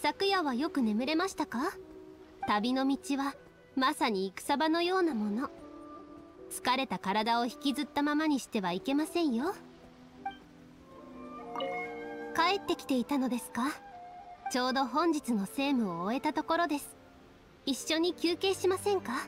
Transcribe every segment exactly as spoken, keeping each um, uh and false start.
昨夜はよく眠れましたか？旅の道はまさに戦場のようなもの。疲れた体を引きずったままにしてはいけませんよ。帰ってきていたのですか？ちょうど本日の政務を終えたところです。一緒に休憩しませんか？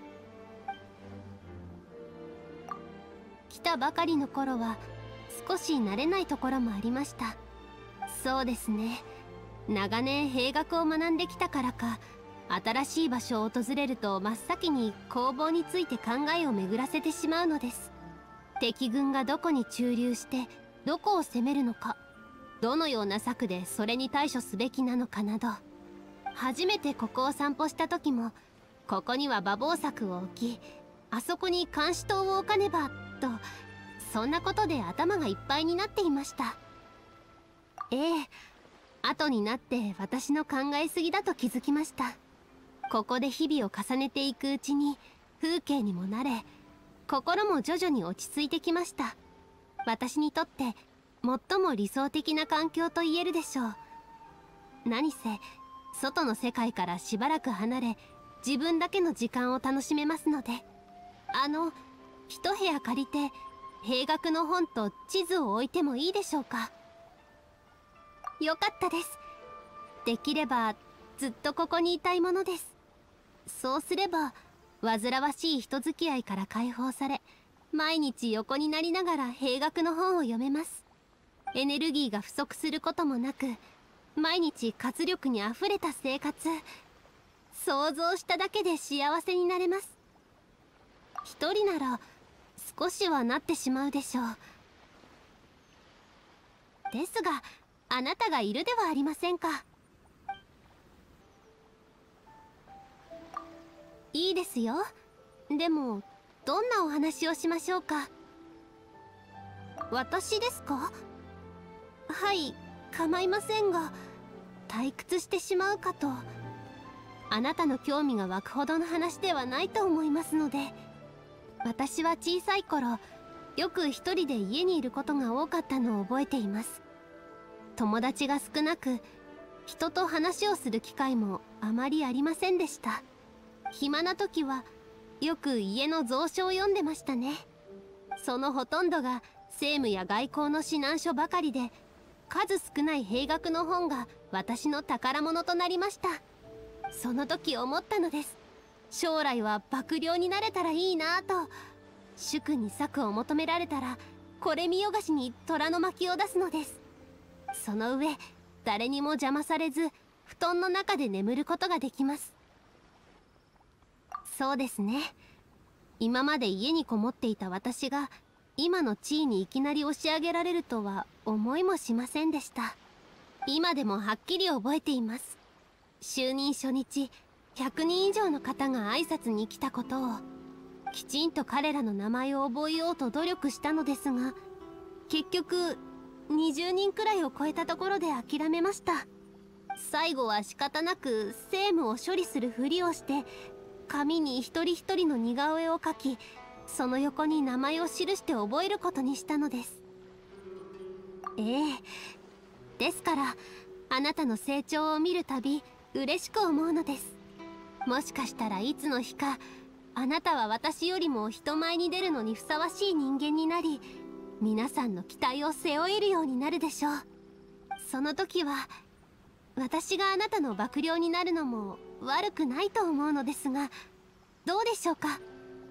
来たばかりの頃は少し慣れないところもありました。そうですね、長年兵学を学んできたからか、新しい場所を訪れると真っ先に攻防について考えを巡らせてしまうのです。敵軍がどこに駐留してどこを攻めるのか、どのような策でそれに対処すべきなのかなど。初めてここを散歩した時も、ここには馬防柵を置き、あそこに監視塔を置かねばと、そんなことで頭がいっぱいになっていました。ええ、後になって私の考えすぎだと気づきました。ここで日々を重ねていくうちに風景にも慣れ、心も徐々に落ち着いてきました。私にとって最も理想的な環境と言えるでしょう。何せ外の世界からしばらく離れ、自分だけの時間を楽しめますので。あの一部屋借りて兵学の本と地図を置いてもいいでしょうか？よかったです。できればずっとここにいたいものです。そうすれば煩わしい人付き合いから解放され、毎日横になりながら兵学の本を読めます。エネルギーが不足することもなく、毎日活力にあふれた生活、想像しただけで幸せになれます。一人なら少しはなってしまうでしょう。ですがあなたがいるではありませんか。いいですよ。でもどんなお話をしましょうか？私ですか？はい、構いませんが、退屈してしまうかと。あなたの興味が湧くほどの話ではないと思いますので。私は小さい頃、よく一人で家にいることが多かったのを覚えています。友達が少なく、人と話をする機会もあまりありませんでした。暇な時はよく家の蔵書を読んでましたね。そのほとんどが政務や外交の指南書ばかりで、数少ない兵学の本が私の宝物となりました。その時思ったのです。将来は幕僚になれたらいいなぁと。主君に策を求められたら、これ見よがしに虎の巻を出すのです。その上誰にも邪魔されず、布団の中で眠ることができます。そうですね、今まで家にこもっていた私が今の地位にいきなり押し上げられるとは思いもしませんでした。今でもはっきり覚えています。就任初日、ひゃくにん以上の方が挨拶に来たことを。きちんと彼らの名前を覚えようと努力したのですが、結局にじゅうにんくらいを超えたところで諦めました。最後は仕方なく政務を処理するふりをして、紙に一人一人の似顔絵を描き、その横に名前を記して覚えることにしたのです。ええ、ですからあなたの成長を見るたび嬉しく思うのです。もしかしたらいつの日か、あなたは私よりも人前に出るのにふさわしい人間になり、皆さんの期待を背負えるようになるでしょう。その時は私があなたの幕僚になるのも悪くないと思うのですが、どうでしょうか？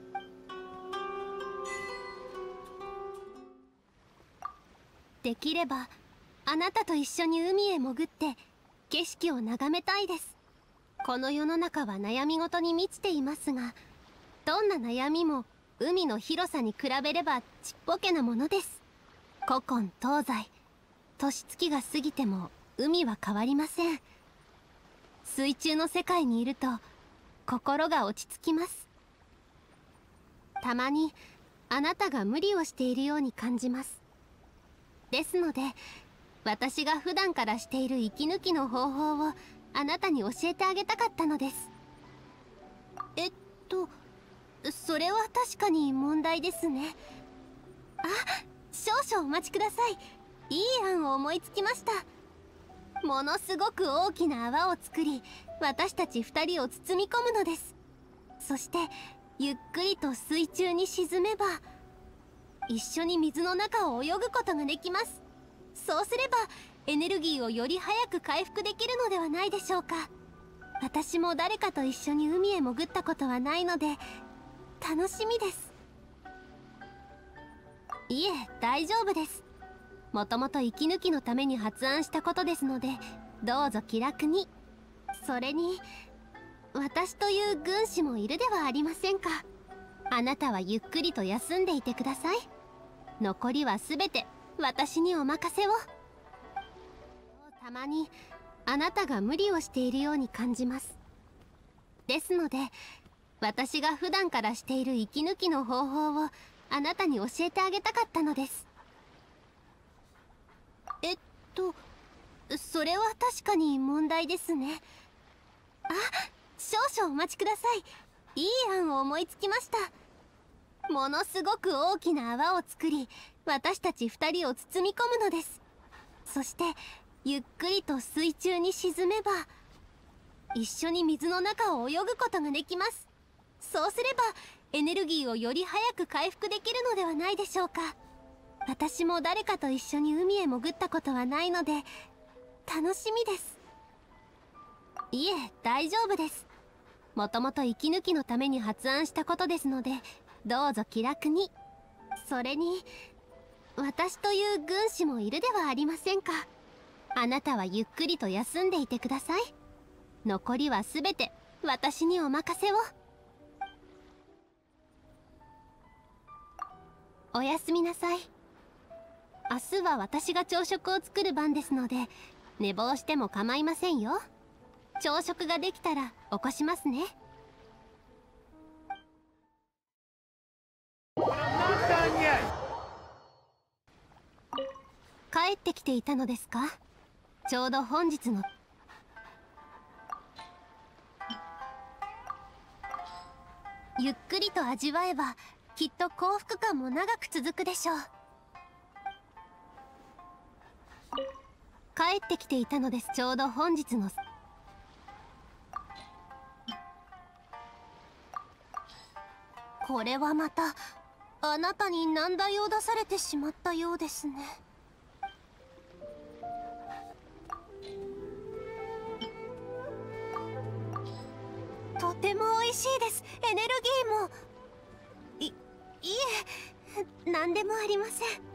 できればあなたと一緒に海へ潜って景色を眺めたいです。この世の中は悩み事に満ちていますが、どんな悩みも海の広さに比べればちっぽけなものです。古今東西、年月が過ぎても海は変わりません。水中の世界にいると心が落ち着きます。たまにあなたが無理をしているように感じます。ですので私が普段からしている息抜きの方法をあなたに教えてあげたかったのです。えっとそれは確かに問題ですね。あ、少々お待ちください。いい案を思いつきました。 ものすごく大きな泡を作り、私たちふたりを包み込むのです。そしてゆっくりと水中に沈めば、一緒に水の中を泳ぐことができます。そうすればエネルギーをより早く回復できるのではないでしょうか。私も誰かと一緒に海へ潜ったことはないので楽しみです。いえ、大丈夫です。もともと息抜きのために発案したことですので、どうぞ気楽に。それに私という軍師もいるではありませんか。あなたはゆっくりと休んでいてください。残りは全て私にお任せを。たまにあなたが無理をしているように感じます。ですので私が普段からしている息抜きの方法をあなたに教えてあげたかったのです。えっとそれは確かに問題ですね。あ、少々お待ちください。いい案を思いつきました。ものすごく大きな泡を作り、私たちふたりを包み込むのです。そしてゆっくりと水中に沈めば、一緒に水の中を泳ぐことができます。そうすればエネルギーをより早く回復できるのではないでしょうか。私も誰かと一緒に海へ潜ったことはないので楽しみです。いえ、大丈夫です。もともと息抜きのために発案したことですのでどうぞ気楽に。それに私という軍師もいるではありませんか。あなたはゆっくりと休んでいてください。残りは全て私にお任せを。おやすみなさい。明日は私が朝食を作る番ですので寝坊しても構いませんよ。朝食ができたら起こしますね。帰ってきていたのですか。ちょうど本日の。ゆっくりと味わえばきっと幸福感も長く続くでしょう。帰ってきていたのです。ちょうど本日の。これはまたあなたに難題を出されてしまったようですね。とても美味しいです。エネルギーも。い、いえ、何でもありません。